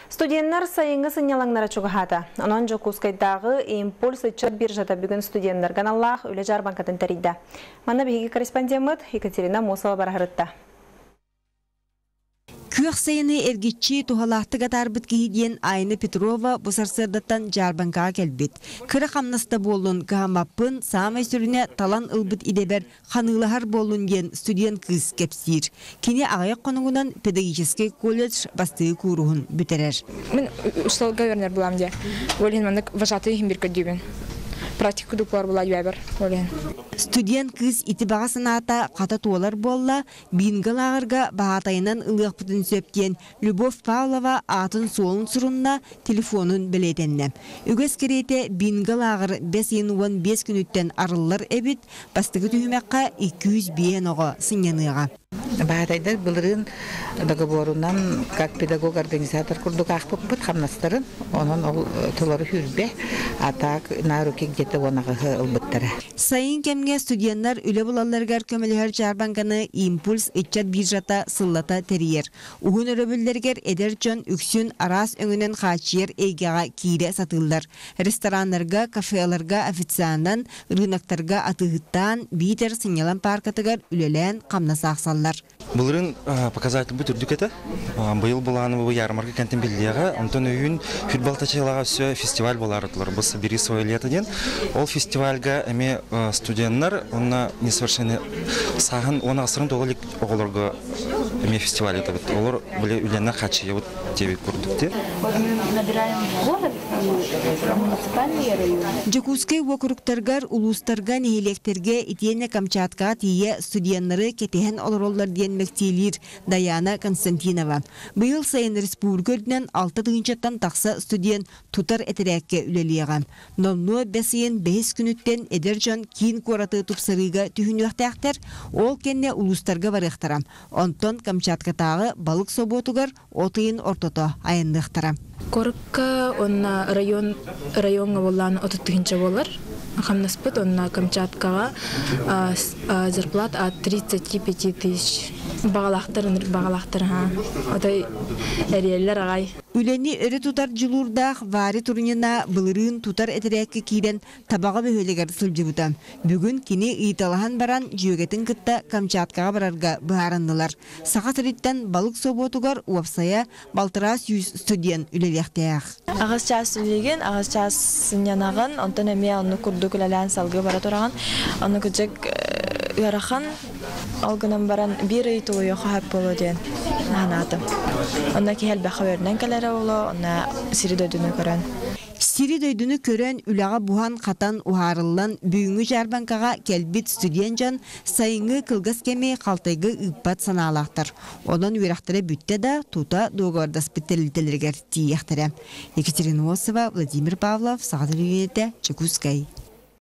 Студенттер сайынғы сынялаңнара чуғахата. Онан Жокускайдағы импульс итчат биржата бүгін студенттер каналлах үлі жарбанкатын тәрейді. Мана бейгі корреспондент Екатерина Мосова барахырытта. Күйек сайыны эргитчи тухалақты қатарбыт кейден Айны Петрова бұсарсырдаттан жарбанкаға келбет. Кірі қамнаста болын қағамаппын самай сүріне талан ылбыт идебер қанылығар болын ген студент кыз кепсир. Кене ағаяқ қонуғынан педагогический колледж бастығы көруғын бүтерер. Мен ұстал говернер болам де. Олен мандық вожатый химбір көддейбін. Практика дуплар була юабер. Студент кыз итибаға сыната қата туалар болла, бингал ағырға бағатайынан ылық бұтын сөптен Любовь Павлова атын солын сұрынна телефонын білетенне. Үгіз керейте бингал ағыр 5-15 күніттен арылар әбіт, бастығы түйімеққа 200 биен оға сыняныға. Бағатайдар бұлырын договорунан как педагог-организатор күрдік ақпып бұт қамнастырын, онын ол тұлары хүрбе, атақ нарукек деті онағы ұлбыттары. Сайын кемге студенттер үлі бұлаларғар көмілігер жарбанғаны импульс итчат биржата сыллата тәрейер. Уғын өрөбілдергер әдер жон үксін арас өңінен қачиер әйгеға кейде сатылдар. Ресторанларға, кафеаларға, официандан, рынақтарға атығыттан, бейтер сынялан паркатығар үлелен қамнаса ақсаллар. Бұлырын показатель бұт үрдік еті. Бұйыл бұланы бұл ярмарка кәнтін белдеға. Онтан өйін футболтачылаға все фестиваль болар ұтылар. Бұл «Собери свое лето» ден. Ол фестивальға әме студенттер, онына несовершенный сағын 10 ғасырын тоғылық оғыларға әме фестиваль еті бұд. Олар біле үленна қачы еуд тебе көрдікте. Жокускай округтаргар улустарга нехилектерге итене Камчатка тие студенттері кетеген олороллар ден мектейлер Даяна Константинова. Бұйыл сайын республикөрдінен 6 тыңчаттан тақса студент тутар әтерәкке үлелеған. Нолну бәсейін 5 күніттен әдержан кейін қораты тұпсарыға түйінуқтақтар, ол кенне улустарга барықтарам. Онтон Камчаткатағы балық соботугар отыйын ортото айындықтарам. Корыкка онна районга болан отыттығынча болар. Хамнаспыт онна Камчаткаға зарплат 35 тысяч. Бағалақтыр, Отай әрелер ағай. Үлені өрі тутар жылурдақ вари турнина бұлырын тутар әтерәкке кейден табаға бөхелегер сылжыбыта. Бүгін кені ұйталахан баран жүйегетін кітті Камчаткаға барарға бұхарындылар. Сақат реттен балық соботугар уапсая балтырас 100 студент үлелектеяқ. Ағыз час үлеген, ағыз час сынянағын, онтан әме оны күрді күләлән салғы бара тұраған. Оны күджек ұярахан, алғынан баран бір үй тұлы еқі әп болу ден нағанатым. Онна кехел бәқі өрінен кәлері олу, онна сирі дөйдіні көрін. Сири дөйдіні көрін үліға бұған қатан ұғарылан бүйіңі жарбанкаға келбет студент жан сайыңы кылғыз кеме қалтайғы ұппат саналақтыр. Одан үйрақтыры бүтті да тута доғардас біттелілтелергер тиектірі. Екатерина Мосова, Владимир Павлов, Сағадыр Юнеті, Чекускай.